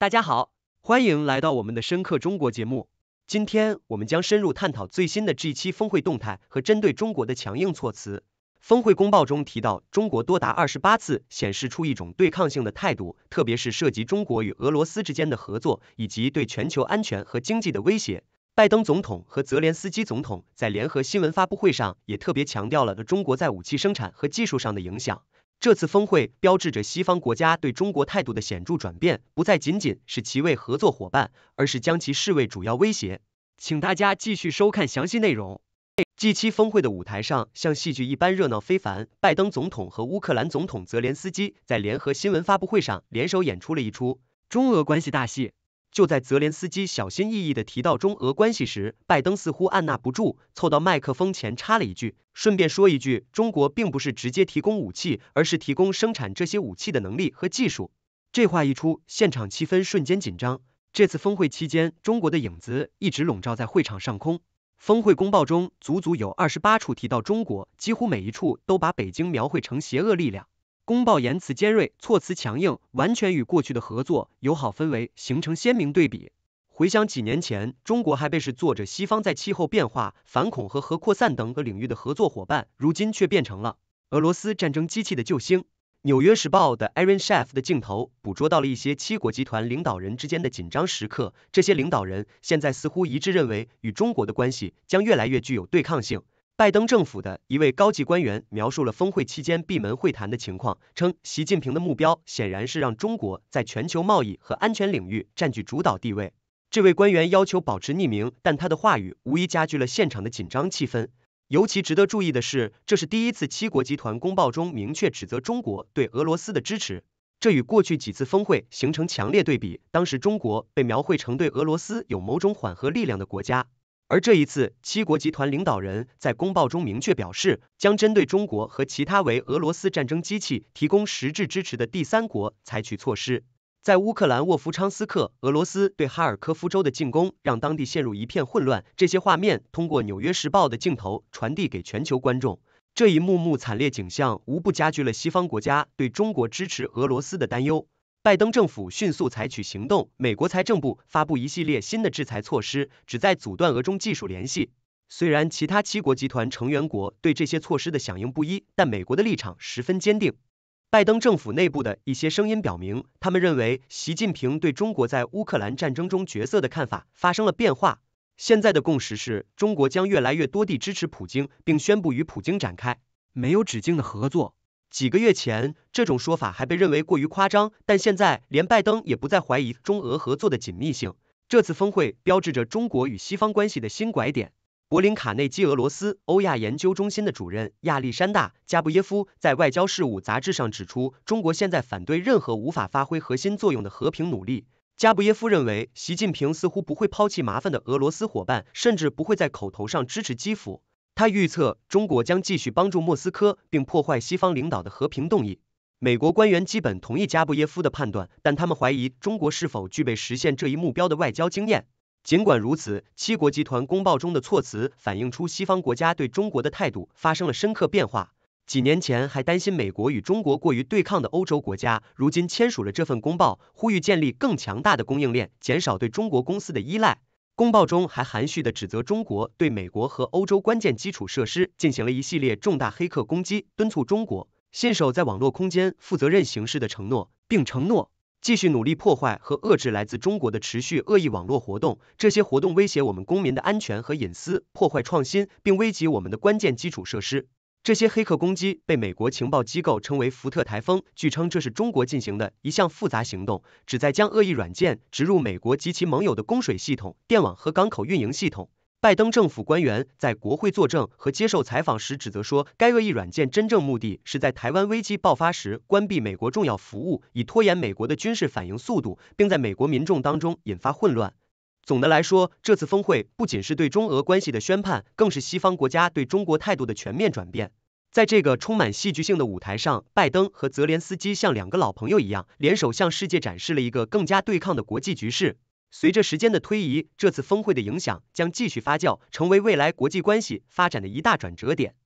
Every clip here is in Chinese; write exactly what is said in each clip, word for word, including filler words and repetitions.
大家好，欢迎来到我们的深刻中国节目。今天我们将深入探讨最新的 G 七 峰会动态和针对中国的强硬措辞。峰会公报中提到，中国多达二十八次显示出一种对抗性的态度，特别是涉及中国与俄罗斯之间的合作，以及对全球安全和经济的威胁。拜登总统和泽连斯基总统在联合新闻发布会上也特别强调了中国在武器生产和技术上的影响。这次峰会标志着西方国家对中国态度的显著转变，不再仅仅是其为合作伙伴，而是将其视为主要威胁。请大家继续收看详细内容。G 七 峰会的舞台上像戏剧一般热闹非凡，拜登总统和乌克兰总统泽连斯基在联合新闻发布会上联手演出了一出中俄关系大戏。就在泽连斯基小心翼翼地提到中俄关系时，拜登似乎按捺不住，凑到麦克风前插了一句，顺便说一句，中国并不是直接提供武器，而是提供生产这些武器的能力和技术。这话一出，现场气氛瞬间紧张。这次峰会期间，中国的影子一直笼罩在会场上空。峰会公报中足足有二十八处提到中国，几乎每一处都把北京描绘成邪恶力量。公报言辞尖锐，措辞强硬，完全与过去的合作、友好氛围形成鲜明对比。回想几年前，中国还被视作着西方在气候变化、反恐和核扩散等个领域的合作伙伴，如今却变成了俄罗斯战争机器的救星。纽约时报的 Aaron Schaff 的镜头捕捉到了一些七国集团领导人之间的紧张时刻，这些领导人现在似乎一致认为，与中国的关系将越来越具有对抗性。拜登政府的一位高级官员描述了峰会期间闭门会谈的情况，称习近平的目标显然是让中国在全球贸易和安全领域占据主导地位。这位官员要求保持匿名，但他的话语无疑加剧了现场的紧张气氛。尤其值得注意的是，这是第一次七国集团公报中明确指责中国对俄罗斯的支持，这与过去几次峰会形成强烈对比。当时中国被描绘成对俄罗斯有某种缓和力量的国家。而这一次，七国集团领导人在公报中明确表示，将针对中国和其他为俄罗斯战争机器提供实质支持的第三国采取措施。在乌克兰沃夫昌斯克，俄罗斯对哈尔科夫州的进攻让当地陷入一片混乱。这些画面通过《纽约时报》的镜头传递给全球观众。这一幕幕惨烈景象无不加剧了西方国家对中国支持俄罗斯的担忧。拜登政府迅速采取行动，美国财政部发布一系列新的制裁措施，旨在阻断俄中技术联系。虽然其他七国集团成员国对这些措施的响应不一，但美国的立场十分坚定。拜登政府内部的一些声音表明，他们认为习近平对中国在乌克兰战争中角色的看法发生了变化。现在的共识是，中国将越来越多地支持普京，并宣布与普京展开没有止境的合作。几个月前，这种说法还被认为过于夸张，但现在连拜登也不再怀疑中俄合作的紧密性。这次峰会标志着中国与西方关系的新拐点。柏林卡内基俄罗斯欧亚研究中心的主任亚历山大·加布耶夫在《外交事务》杂志上指出，中国现在反对任何无法发挥核心作用的和平努力。加布耶夫认为，习近平似乎不会抛弃麻烦的俄罗斯伙伴，甚至不会在口头上支持基辅。他预测，中国将继续帮助莫斯科，并破坏西方领导的和平动议。美国官员基本同意加布耶夫的判断，但他们怀疑中国是否具备实现这一目标的外交经验。尽管如此，七国集团公报中的措辞反映出西方国家对中国的态度发生了深刻变化。几年前还担心美国与中国过于对抗的欧洲国家，如今签署了这份公报，呼吁建立更强大的供应链，减少对中国公司的依赖。公报中还含蓄地指责中国对美国和欧洲关键基础设施进行了一系列重大黑客攻击，敦促中国信守在网络空间负责任行事的承诺，并承诺继续努力破坏和遏制来自中国的持续恶意网络活动。这些活动威胁我们公民的安全和隐私，破坏创新，并危及我们的关键基础设施。这些黑客攻击被美国情报机构称为福特台风，据称这是中国进行的一项复杂行动，旨在将恶意软件植入美国及其盟友的供水系统、电网和港口运营系统。拜登政府官员在国会作证和接受采访时指责说，该恶意软件真正目的是在台湾危机爆发时关闭美国重要服务，以拖延美国的军事反应速度，并在美国民众当中引发混乱。总的来说，这次峰会不仅是对中俄关系的宣判，更是西方国家对中国态度的全面转变。在这个充满戏剧性的舞台上，拜登和泽连斯基像两个老朋友一样，联手向世界展示了一个更加对抗的国际局势。随着时间的推移，这次峰会的影响将继续发酵，成为未来国际关系发展的一大转折点。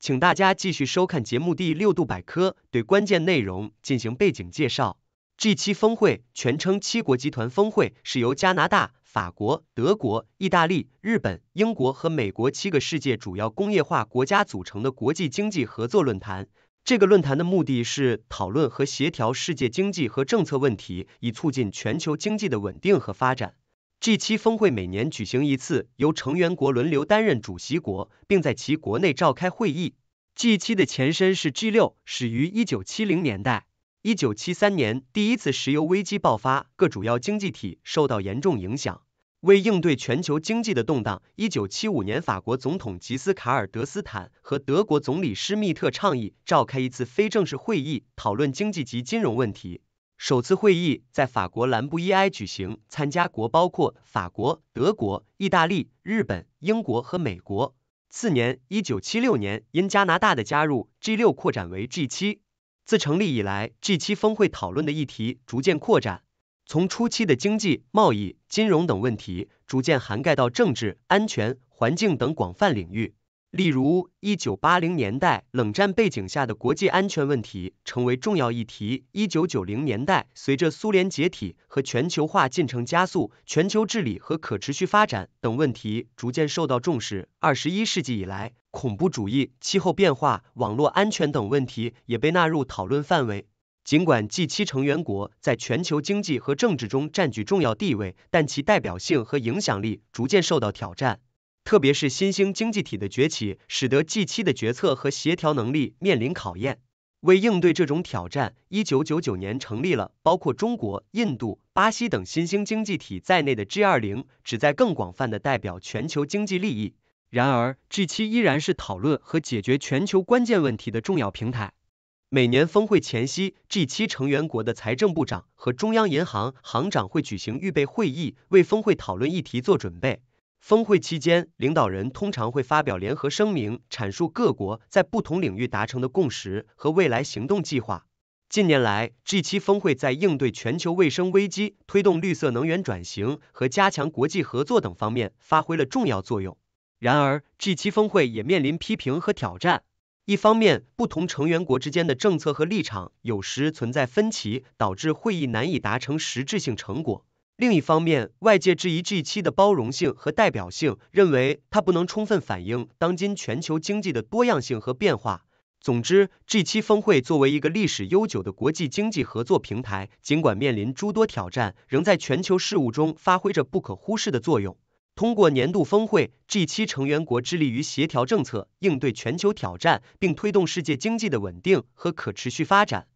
请大家继续收看节目第六度百科，对关键内容进行背景介绍。G 七 峰会全称七国集团峰会，是由加拿大、法国、德国、意大利、日本、英国和美国七个世界主要工业化国家组成的国际经济合作论坛。这个论坛的目的是讨论和协调世界经济和政策问题，以促进全球经济的稳定和发展。G 七 峰会每年举行一次，由成员国轮流担任主席国，并在其国内召开会议。G 七 的前身是 G 六，始于一九七零年代。一九七三年，第一次石油危机爆发，各主要经济体受到严重影响。为应对全球经济的动荡，一九七五年法国总统吉斯卡尔德斯坦和德国总理施密特倡议召开一次非正式会议，讨论经济及金融问题。首次会议在法国兰布伊埃举行，参加国包括法国、德国、意大利、日本、英国和美国。次年，一九七六年，因加拿大的加入 ，G 六 扩展为 G 七。自成立以来 ，G 七 峰会讨论的议题逐渐扩展，从初期的经济、贸易、金融等问题，逐渐涵盖到政治、安全、环境等广泛领域。例如，一九八零年代冷战背景下的国际安全问题成为重要议题。一九九零年代，随着苏联解体和全球化进程加速，全球治理和可持续发展等问题逐渐受到重视。二十一世纪以来，恐怖主义、气候变化、网络安全等问题也被纳入讨论范围。尽管 G 七 成员国在全球经济和政治中占据重要地位，但其代表性和影响力逐渐受到挑战。特别是新兴经济体的崛起，使得 G 七 的决策和协调能力面临考验。为应对这种挑战，一九九九年成立了包括中国、印度、巴西等新兴经济体在内的 G 二十，旨在更广泛地代表全球经济利益。然而 ，G 七 依然是讨论和解决全球关键问题的重要平台。每年峰会前夕 ，G 七 成员国的财政部长和中央银行行长会举行预备会议，为峰会讨论议题做准备。峰会期间，领导人通常会发表联合声明，阐述各国在不同领域达成的共识和未来行动计划。近年来 ，G 七 峰会在应对全球卫生危机、推动绿色能源转型和加强国际合作等方面发挥了重要作用。然而 ，G 七 峰会也面临批评和挑战。一方面，不同成员国之间的政策和立场有时存在分歧，导致会议难以达成实质性成果。另一方面，外界质疑 G 七 的包容性和代表性，认为它不能充分反映当今全球经济的多样性和变化。总之 ，G 七 峰会作为一个历史悠久的国际经济合作平台，尽管面临诸多挑战，仍在全球事务中发挥着不可忽视的作用。通过年度峰会 ，G 七 成员国致力于协调政策，应对全球挑战，并推动世界经济的稳定和可持续发展。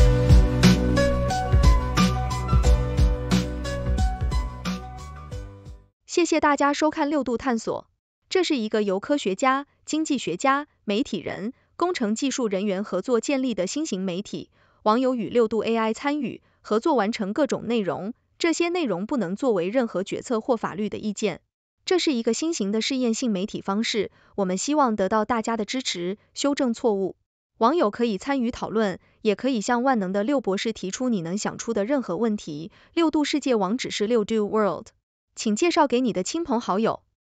谢谢大家收看六度探索，这是一个由科学家、经济学家、媒体人、工程技术人员合作建立的新型媒体，网友与六度 A I 参与合作完成各种内容，这些内容不能作为任何决策或法律的意见。这是一个新型的试验性媒体方式，我们希望得到大家的支持，修正错误。网友可以参与讨论，也可以向万能的六博士提出你能想出的任何问题。六度世界网址是六度 World。请介绍给你的亲朋好友。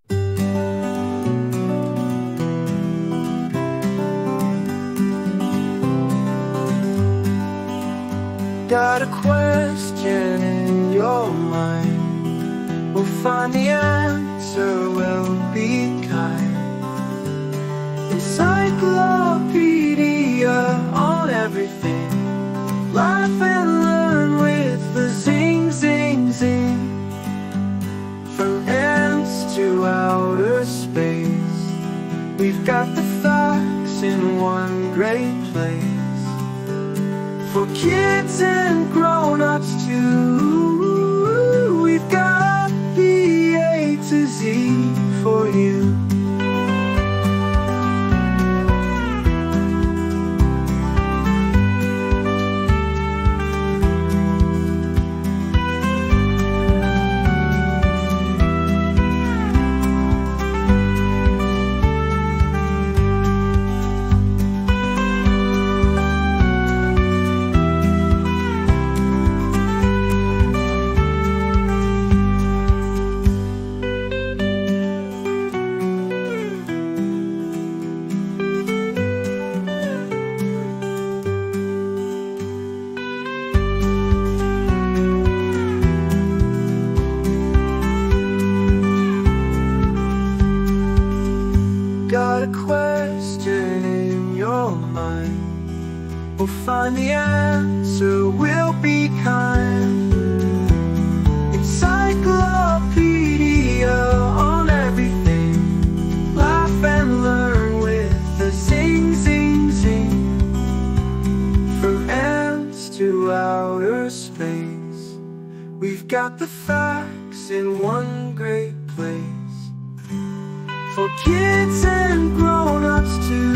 Got a question in your mind, we'll find the answer, we'll be kind. Encyclopedia on everything, laugh and learn with the zing zing zing.From ants to outer space, we've got the facts in one great place. For kids and grown-ups too, we've got the A to Z for you. We've got the facts in one great place, for kids and grown-ups too.